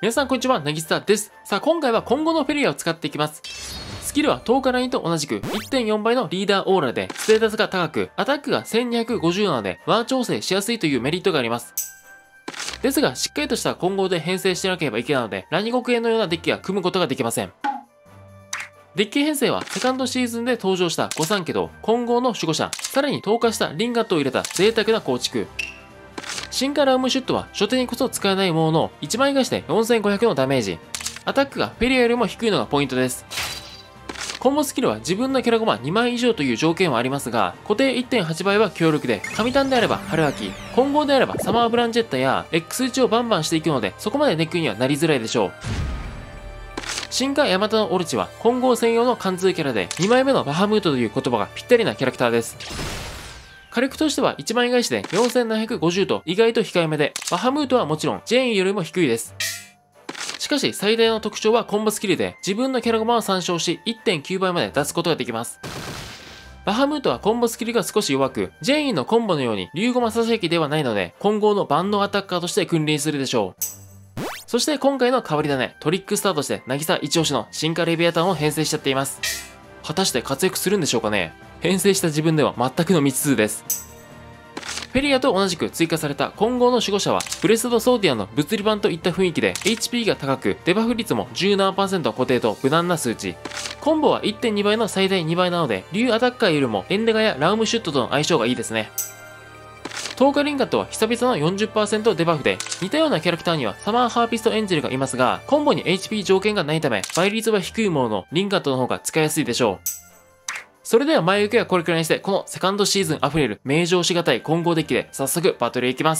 皆さんこんにちは、なぎすたです。さあ、今回は今後のフェリアを使っていきます。スキルは10日ラインと同じく 1.4 倍のリーダーオーラで、ステータスが高く、アタックが1250なので、ワー調整しやすいというメリットがあります。ですが、しっかりとした混合で編成してなければいけないので、ラニゴクエのようなデッキは組むことができません。デッキ編成はセカンドシーズンで登場した御三家と混合の守護者、さらに透過したリンガットを入れた贅沢な構築。進化ラウムシュットは初手にこそ使えないものの1枚返しで4500のダメージ。アタックがフェリアよりも低いのがポイントです。コンボスキルは自分のキャラゴマ2枚以上という条件はありますが、固定 1.8 倍は強力で、神単であれば春秋、混合であればサマーブランジェッタや X1 をバンバンしていくので、そこまでネックにはなりづらいでしょう。進化ヤマタノオルチは混合専用の貫通キャラで、2枚目のバハムートという言葉がぴったりなキャラクターです。火力としては1枚返しで4750と意外と控えめで、バハムートはもちろんジェーンよりも低いです。しかし最大の特徴はコンボスキルで自分のキャラゴマを参照し 1.9 倍まで出すことができます。バハムートはコンボスキルが少し弱く、ジェーンのコンボのように竜ゴマささやきではないので、混合の万能アタッカーとして君臨するでしょう。そして今回の変わり種、トリックスターとして渚一押しの進化レビアタンを編成しちゃっています。果たして活躍するんでしょうかね。編成した自分では全くの未知数です。フェリアと同じく追加された混合の守護者は、ブレスドソーディアの物理版といった雰囲気で HP が高く、デバフ率も 17% 固定と無難な数値。コンボは 1.2 倍の最大2倍なので、竜アタッカーよりもエンデガやラウムシュットとの相性がいいですね。透過リンガットは久々の 40% デバフで、似たようなキャラクターにはサマーハーピストエンジェルがいますが、コンボに HP 条件がないため、倍率は低いものの、リンガットの方が使いやすいでしょう。それでは前置きはこれくらいにして、このセカンドシーズン溢れる名城しがたい混合デッキで早速バトルへ行きます。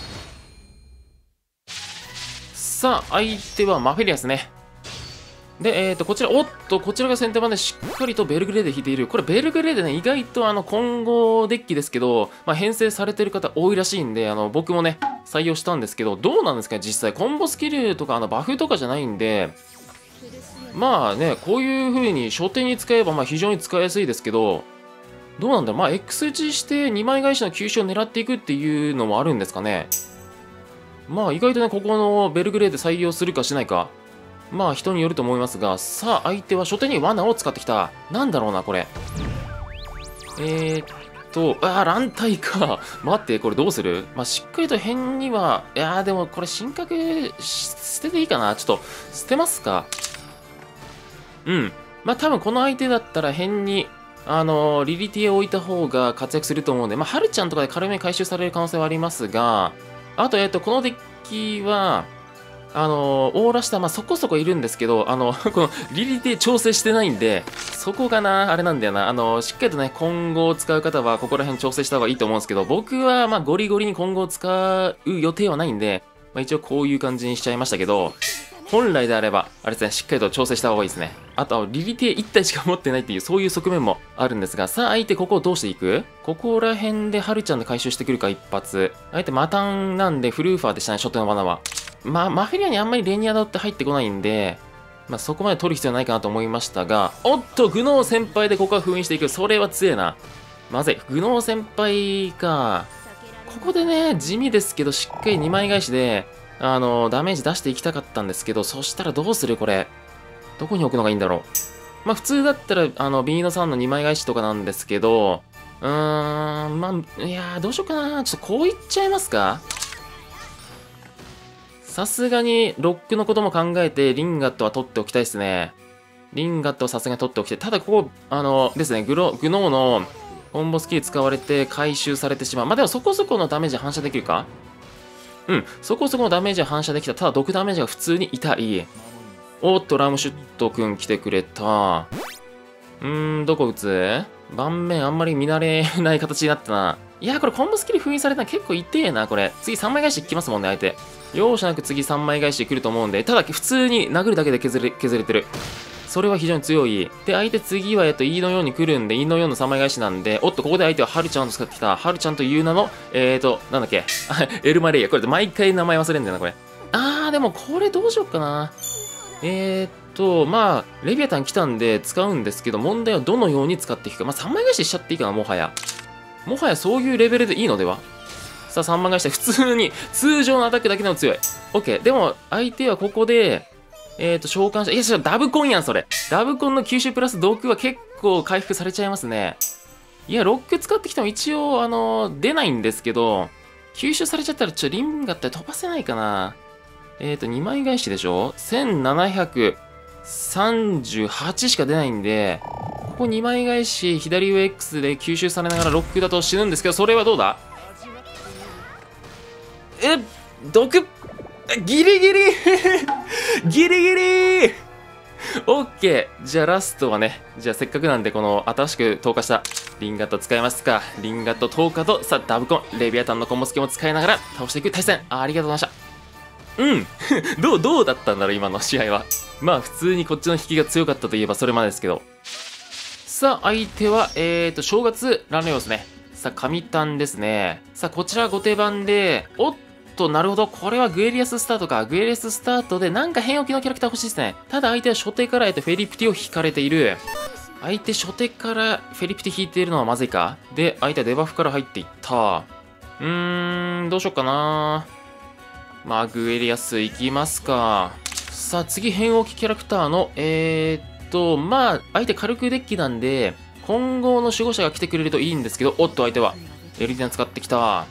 さあ、相手はマフェリアスね。で、こちらが先手番でしっかりとベルグレーデ引いている。これベルグレーデね、意外と混合デッキですけど、編成されてる方多いらしいんで、僕もね、採用したんですけど、どうなんですかね、実際。コンボスキルとかバフとかじゃないんで、まあね、こういう風に初手に使えば非常に使いやすいですけど、どうなんだろう、X 打ちして2枚返しの急所を狙っていくっていうのもあるんですかね。意外とね、ここのベルグレーデ採用するかしないか。人によると思いますが、さあ、相手は初手に罠を使ってきた。なんだろうな、これ。乱体か。待って、これどうする？しっかりと辺には、でもこれ神格捨てていいかな。ちょっと、捨てますか。うん。多分この相手だったら辺に、リリティを置いた方が活躍すると思うんで、ハルちゃんとかで軽め回収される可能性はありますが、あと、このデッキは、オーラ下、そこそこいるんですけど、このリリティ調整してないんで、そこがな、あれなんだよな。しっかりとね、混合を使う方は、ここら辺調整した方がいいと思うんですけど、僕は、ゴリゴリに混合を使う予定はないんで、一応こういう感じにしちゃいましたけど、本来であれば、あれですね、しっかりと調整した方がいいですね。あと、リリティ1体しか持ってないっていう、そういう側面もあるんですが、さあ、相手ここをどうしていく？ここら辺でハルちゃんで回収してくるか、一発。相手マタンなんで、フルーファーでしたね、初手の罠は。マフェリアにあんまりレニアドって入ってこないんで、そこまで取る必要ないかなと思いましたが、おっと、グノー先輩でここは封印していく。それは強えな。まずい、グノー先輩か。ここでね、地味ですけど、しっかり2枚返しで、ダメージ出していきたかったんですけど、そしたらどうするこれ。どこに置くのがいいんだろう。普通だったら、ビーノさんの2枚返しとかなんですけど、いやどうしようかな。ちょっとこういっちゃいますか。さすがに、ロックのことも考えて、リンガットは取っておきたいですね。リンガットはさすがに取っておきたい。ただ、ここ、ですね、グノーのコンボスキル使われて回収されてしまう。でもそこそこのダメージ反射できるか？うん、そこそこのダメージは反射できた。ただ、毒ダメージが普通に痛い。おっと、ラムシュットくん来てくれた。どこ打つ？盤面あんまり見慣れない形になったな。いや、これコンボスキル封印されたの結構痛えな、これ。次3枚返し来ますもんね、相手。容赦なく次3枚返し来ると思うんで、ただ普通に殴るだけで削れてる。それは非常に強い。で、相手次はE のように来るんで、E のような3枚返しなんで、おっと、ここで相手はハルちゃんを使ってきた。ハルちゃんという名の、なんだっけ。エルマレイヤ。これ毎回名前忘れんだよな、これ。でもこれどうしよっかな。レビアタン来たんで使うんですけど、問題はどのように使っていくか。3枚返ししちゃっていいかな、もはや。もはやそういうレベルでいいのでは？ さあ、3番返して、普通に、通常のアタックだけでも強い。OK。でも、相手はここで、召喚した。いや、ダブコンやん、それ。ダブコンの吸収プラス毒は結構回復されちゃいますね。いや、ロック使ってきても一応、出ないんですけど、吸収されちゃったらリンガって飛ばせないかな。2枚返しでしょ ?1738 しか出ないんで、ここ2枚返し、左上 X で吸収されながらロックだと死ぬんですけど、それはどうだ？毒ギリギリギリギリオッケー。じゃあラストはね、じゃあせっかくなんでこの新しく投下したリンガット使いますか。リンガット投下と、さあダブコン、レビアタンのコンボスキも使いながら倒していく対戦。ありがとうございました。どうだったんだろう、今の試合は。まあ普通にこっちの引きが強かったといえばそれまでですけど。さあ相手は、正月ランレオですね。さあ、神単ですね。さあ、こちら後手番で、おっと、なるほど。これはグエリアススタートか。グエリアススタートで、なんか変置きのキャラクター欲しいですね。ただ相手は初手からフェリプティを引かれている。相手初手からフェリプティ引いているのはまずいか。で、相手はデバフから入っていった。どうしよっかな。まあ、グエリアス行きますか。さあ、次変置きキャラクターの、まあ、相手軽くデッキなんで、混合の守護者が来てくれるといいんですけど、おっと相手はエルディナ使ってきた。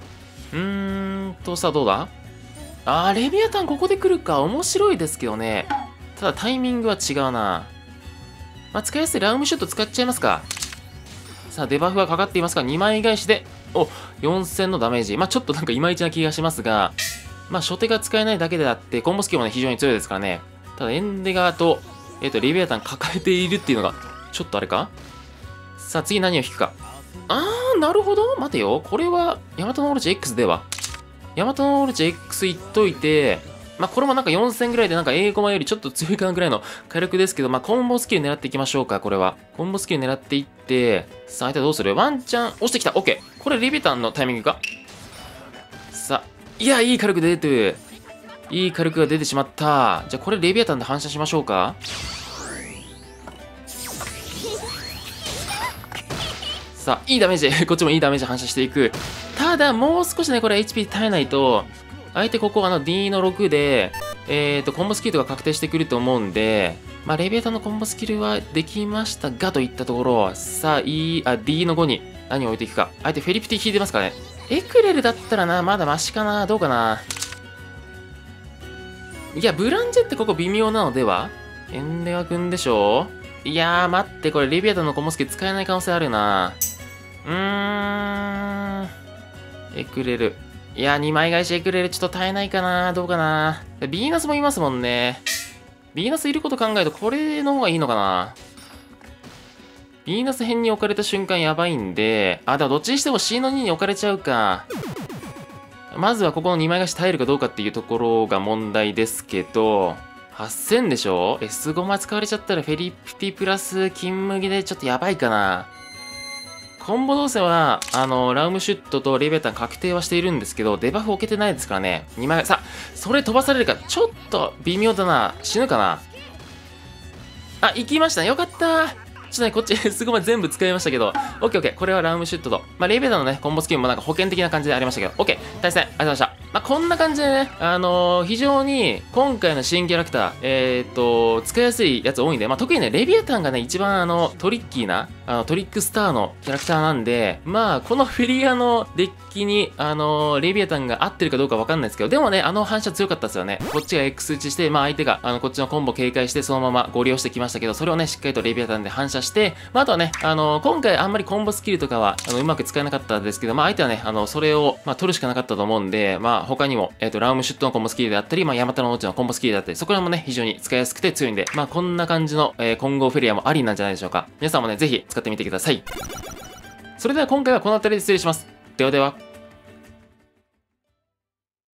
さあどうだ？レビアタンここで来るか。面白いですけどね。ただタイミングは違うな。まあ、使いやすいラウムシュット使っちゃいますか。さあデバフがかかっていますが、2枚返しで、4000のダメージ。まあ、ちょっとなんかいまいちな気がしますが、まあ、初手が使えないだけであって、コンボスキルもね、非常に強いですからね。ただエンデガーと、レビアタン抱えているっていうのが、ちょっとあれか？さあ次何を引くか。なるほど。待てよ。これは、ヤマトノオルチ X では。ヤマトノオルチ X いっといて、まあこれもなんか4000ぐらいでなんか A コマよりちょっと強いかなぐらいの火力ですけど、まあコンボスキル狙っていきましょうか、これは。コンボスキル狙っていって、さあ相手はどうする？ワンチャン押してきた。OK。これレビタンのタイミングか。さあ、いや、いい火力出てる。いい火力が出てしまった。じゃあこれレビアタンで反射しましょうか。さあ、いいダメージ。こっちもいいダメージ反射していく。ただ、もう少しね、これ HP 耐えないと、相手ここD の6で、コンボスキルとか確定してくると思うんで、まあ、レビアタンのコンボスキルはできましたが、といったところ、さあ、D の5に何を置いていくか。相手フェリプティ引いてますからね。エクレルだったらな、まだマシかな。どうかな。いや、ブランジェってここ微妙なのでは？エンデガ君でしょ？いやー、待って、これレビアタンのコンボスキル使えない可能性あるな。エクレル。いや、2枚返しエクレルちょっと耐えないかな。どうかな。ヴィーナスもいますもんね。ヴィーナスいること考えると、これの方がいいのかな。ヴィーナス辺に置かれた瞬間やばいんで、でもどっちにしても C の2に置かれちゃうか。まずはここの2枚返し耐えるかどうかっていうところが問題ですけど、8000でしょ？ S5 枚使われちゃったらフェリプティプラス金麦でちょっとやばいかな。コンボ動作は、ラウムシュットとレベタン確定はしているんですけど、デバフ置けてないですからね。2枚、さあ、それ飛ばされるか、ちょっと微妙だな。死ぬかな。行きましたね。よかったー。ちょっとね、こっち、すごい全部使いましたけど、オッケーオッケー。これはラウムシュットと、まあ、レベタンのね、コンボスキルもなんか保険的な感じでありましたけど、オッケー。対戦、ありがとうございました。まあ、こんな感じでね、非常に今回の新キャラクター、使いやすいやつ多いんで、まあ、特にね、レビアタンがね、一番トリッキーな、トリックスターのキャラクターなんで、まあ、このフェリアのデッキに、レビアタンが合ってるかどうかわかんないですけど、でもね、反射強かったですよね。こっちが X 打ちして、まあ、相手が、こっちのコンボ警戒して、そのままご利用してきましたけど、それをね、しっかりとレビアタンで反射して、まあ、あとはね、今回あんまりコンボスキルとかは、うまく使えなかったですけど、まあ、相手はね、それを、まあ、取るしかなかったと思うんで、まあ、他にも、ラウムシュットのコンボスキルであったり、まあ、ヤマタノオチのコンボスキルであったり、そこらもね、非常に使いやすくて強いんで、まあ、こんな感じの、混合フェリアもありなんじゃないでしょうか。皆さんもね、ぜひ使ってみてください。それでは今回はこの辺りで失礼します。ではでは。